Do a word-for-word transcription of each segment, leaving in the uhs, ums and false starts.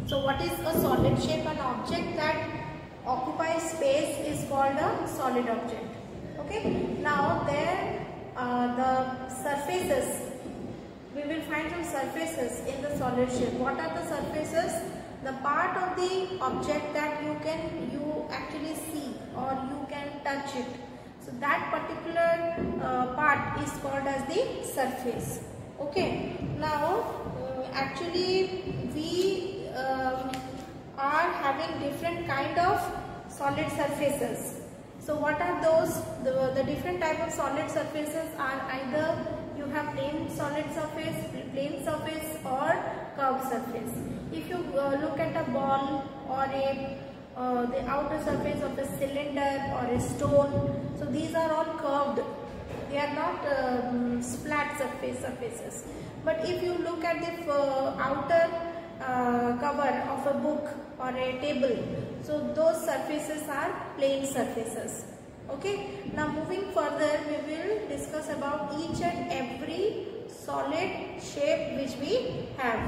So what is a solid shape? An object that occupies space is called a solid object. Okay. Now there uh, the surfaces, we will find some surfaces in the solid shape. What are the surfaces? The part of the object that you can you actually see or you can touch it. So that particular uh, part is called as the surface. Okay. Now uh, actually we uh, are having different kind of solid surfaces. So what are those? The, the different type of solid surfaces are either you have plane solid surface, plane surface or curved surface. If you uh, look at a ball or a uh, the outer surface of a cylinder or a stone, so these are all curved. They are not um, flat surface surfaces. But if you look at the uh, outer uh, cover of a book or a table, so those surfaces are plane surfaces. Okay. Now moving further, we will discuss about each and every solid shape which we have.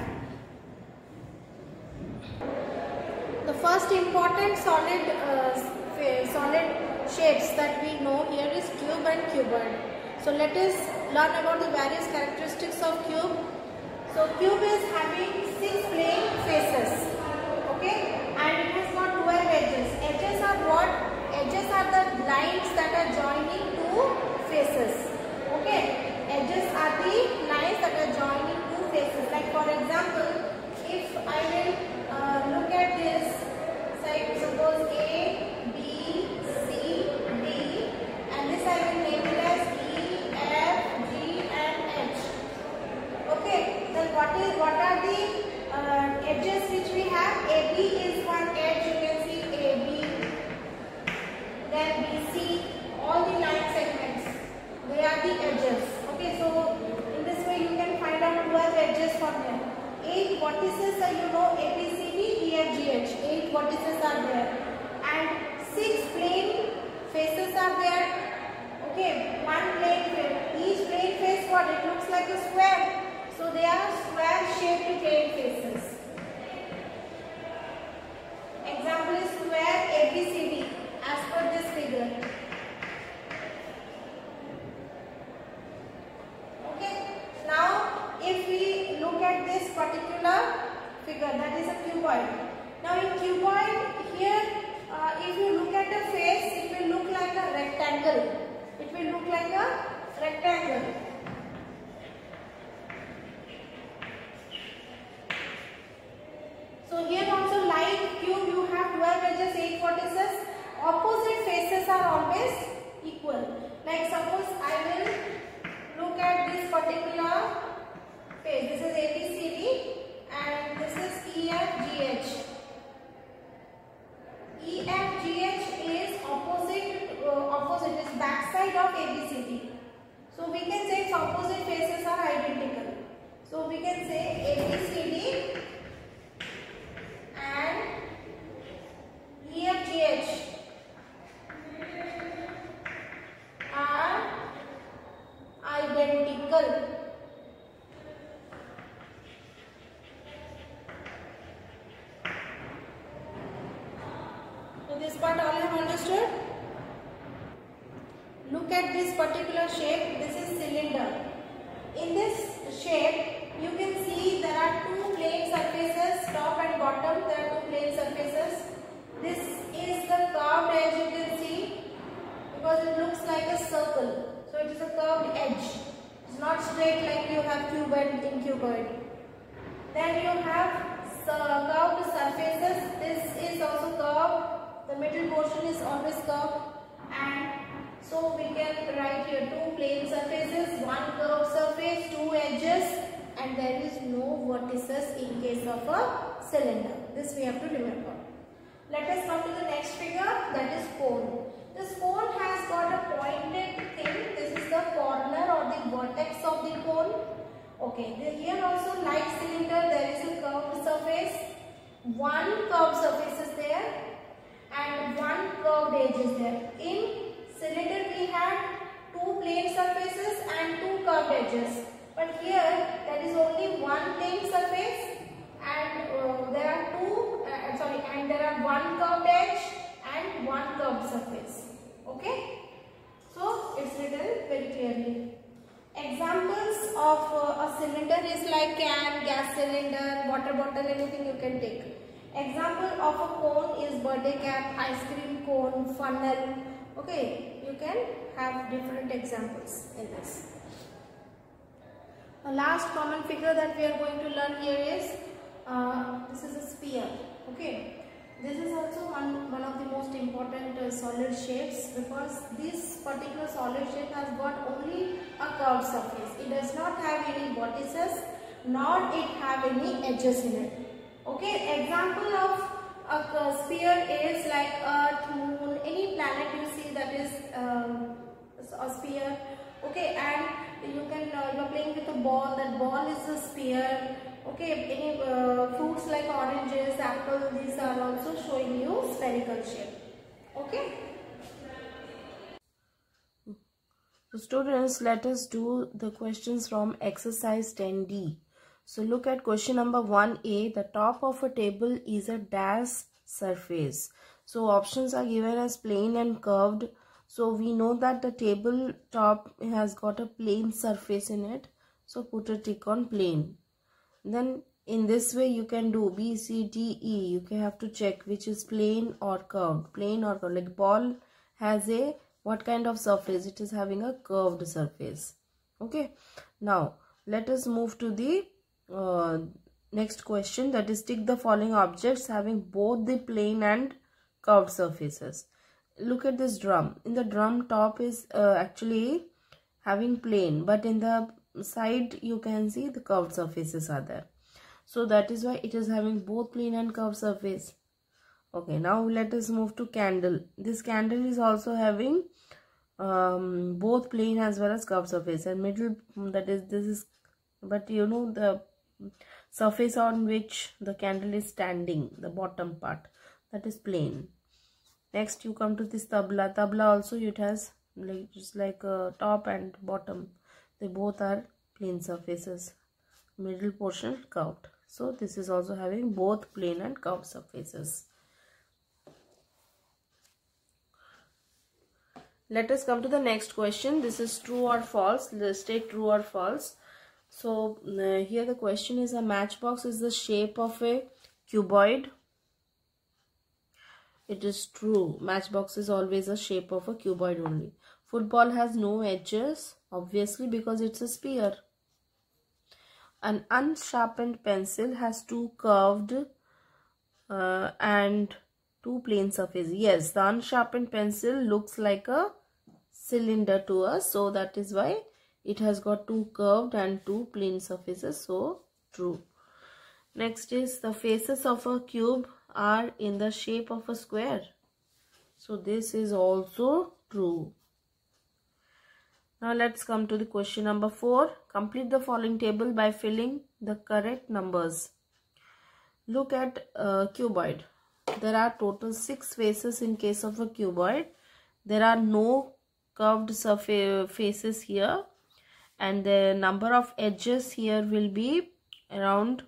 The first important solid uh, solid shapes that we know here is cube and cuboid. So let us learn about the various characteristics of cube. So cube is having six plane faces. Okay, and it has got twelve edges. Edges are what? Edges are the lines that are joining two faces. Okay, edges are the lines that are joining two faces. Like for example, if I will uh, look at this, say suppose A, B, C, D, and this I will name it as E, F, G, and H. Okay, then what is what are the uh, edges which we have? A B is one edge. You can see A B. Then B C, all the line segments, they are the edges. Okay, so in this way you can find out twelve edges for them. eight vertices are, you know, A, B, C, D, E, F, G, H. eight vertices are there. And six plane faces are there. Okay, one plane face. Each plane face, what? It looks like a square. So they are square shaped plane faces. Example is square A B C D as per this figure. Okay. Now if we look at this particular figure, that is a cuboid. Now in cuboid here, uh, if you look at the face, it will look like a rectangle. It will look like a rectangle. So here also like cube, you have twelve edges, eight vertices. Opposite faces are always equal. Like suppose I will look at this particular face. This is A B C D and this is E F G H. E F G H is opposite, uh, opposite is backside of A B C D. So we can say its opposite faces are identical. So we can say A B C D and E F G H are identical. So this part all have understood? Look at this particular shape. This is cylinder. In this shape, you can see there are two plane surfaces, top and bottom. There are two plane surfaces. This is the curved edge, you can see, because it looks like a circle. So it is a curved edge. It's not straight like you have cuboid in cuboid. Then you have curved surfaces. This is also curved. The middle portion is always curved. And so we can write here two plane surfaces, one curved surface, two edges, and there is no vertices in case of a cylinder. This we have to remember. Let us come to the next figure, that is cone. This cone has got a pointed thing. This is the corner or the vertex of the cone. Okay, here also like cylinder, there is a curved surface. One curved surface is there and one curved edge is there. In cylinder we had two plane surfaces and two curved edges. But here there is only one plane surface and uh, uh, there are two, uh, sorry, and there are one curved edge and one curved surface. Okay. So it's written very clearly. Examples of uh, a cylinder is like can, gas cylinder, water bottle, anything you can take. Example of a cone is birthday cap, ice cream cone, funnel. Okay, you can have different examples in this. The last common figure that we are going to learn here is, uh, this is a sphere. Okay. This is also one, one of the most important uh, solid shapes, because this particular solid shape has got only a curved surface. It does not have any vertices, nor it have any edges in it. Okay, example of a sphere is like Earth, Moon, any planet you see that is um, a sphere. Okay, and you can, uh, you are playing with a ball, that ball is a sphere. Okay, any uh, fruits like oranges, apple, these are also showing you spherical shape. Okay. So students, let us do the questions from exercise ten D. So look at question number one A. The top of a table is a dash surface. So options are given as plane and curved. So we know that the table top has got a plane surface in it. So put a tick on plane. Then in this way you can do B, C, D, E. You can have to check which is plane or curved. Plane or curved. Like ball has a what kind of surface? It is having a curved surface. Okay. Now let us move to the uh, next question, that is tick the following objects having both the plane and curved surfaces. Look at this drum. In the drum, top is uh, actually having plane, but in the side you can see the curved surfaces are there. So that is why it is having both plane and curved surface. Okay, now let us move to candle. This candle is also having um, both plane as well as curved surface, and middle, that is this is, but you know the surface on which the candle is standing, the bottom part, that is plane. Next you come to this tabla. Tabla also it has like just like a top and bottom. They both are plane surfaces. Middle portion curved. So this is also having both plane and curved surfaces. Let us come to the next question. This is true or false. Let's take true or false. So uh, here the question is, a matchbox is the shape of a cuboid. It is true. Matchbox is always a shape of a cuboid only. Football has no edges, obviously, because it's a sphere. An unsharpened pencil has two curved uh, and two plane surfaces. Yes, the unsharpened pencil looks like a cylinder to us, so that is why it has got two curved and two plane surfaces. So true. Next is, the faces of a cube are in the shape of a square. So this is also true. Now let's come to the question number four. Complete the following table by filling the correct numbers. Look at a cuboid. There are total six faces in case of a cuboid. There are no curved surface faces here, and the number of edges here will be around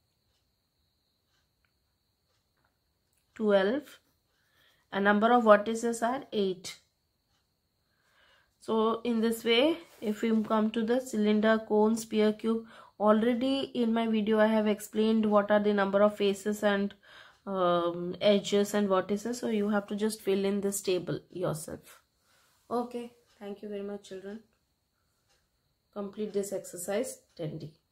twelve. A number of vertices are eight. So in this way, if we come to the cylinder, cone, sphere, cube, already in my video I have explained what are the number of faces and um, edges and vertices. So you have to just fill in this table yourself. Okay, thank you very much children. Complete this exercise ten D.